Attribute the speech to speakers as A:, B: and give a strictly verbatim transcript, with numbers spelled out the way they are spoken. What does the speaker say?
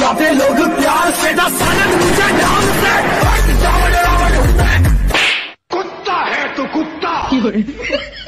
A: बुलाते लोग प्यार से ना सालन मुझे ढाल से। कुत्ता है तू कुत्ता।